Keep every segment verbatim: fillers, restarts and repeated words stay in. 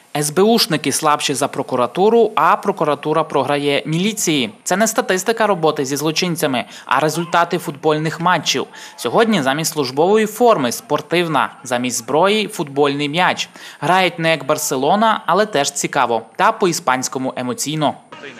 ес бе ушники слабші за прокуратуру, а прокуратура програє міліції. Це не статистика роботи зі злочинцями, а результати футбольних матчів. Сьогодні замість службової форми – спортивна, замість зброї – футбольний м'яч. Грають не як Барселона, але теж цікаво. Та по-іспанському емоційно.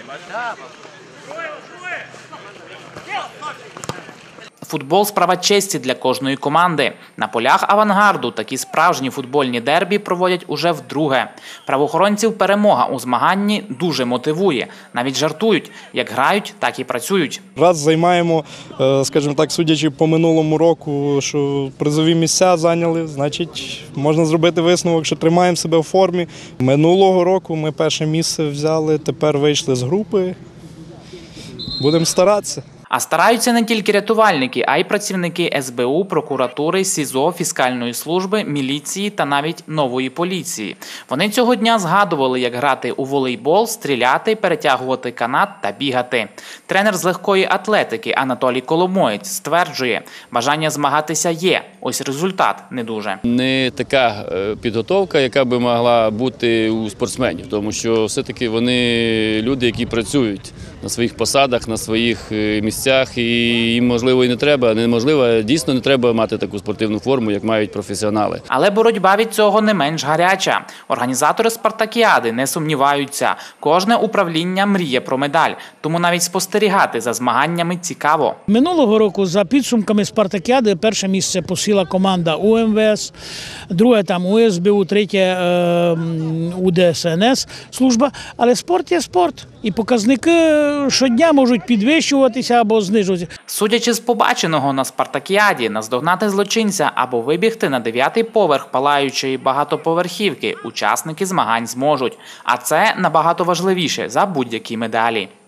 Футбол – справа честі для кожної команди. На полях «Авангарду» такі справжні футбольні дербі проводять уже вдруге. Правоохоронців перемога у змаганні дуже мотивує. Навіть жартують – як грають, так і працюють. Раз займаємо, скажімо так, судячи по минулому року, що призові місця зайняли, значить можна зробити висновок, що тримаємо себе в формі. Минулого року ми перше місце взяли, тепер вийшли з групи. Будемо старатися. А стараються не тільки рятувальники, а й працівники ес бе у, прокуратури, СІЗО, фіскальної служби, міліції та навіть нової поліції. Вони цього дня згадували, як грати у волейбол, стріляти, перетягувати канат та бігати. Тренер з легкої атлетики Анатолій Коломоєць стверджує, бажання змагатися є, ось результат не дуже. Не така підготовка, яка би могла бути у спортсменів, тому що все-таки вони люди, які працюють на своїх посадах, на своїх місцях, і їм, можливо, і не треба, неможливо, дійсно не треба мати таку спортивну форму, як мають професіонали. Але боротьба від цього не менш гаряча. Організатори спартакіади не сумніваються. Кожне управління мріє про медаль, тому навіть спостерігати за змаганнями цікаво. Минулого року за підсумками спартакіади перше місце посіла команда у ем ве ес, друге там у ес бе у, третє у де ес ен ес служба. Але спорт є спорт, і показники щодня можуть підвищуватися або знижуватися. Судячи з побаченого на спартакіаді, наздогнати злочинця або вибігти на дев'ятий поверх палаючої багатоповерхівки учасники змагань зможуть. А це набагато важливіше за будь-які медалі.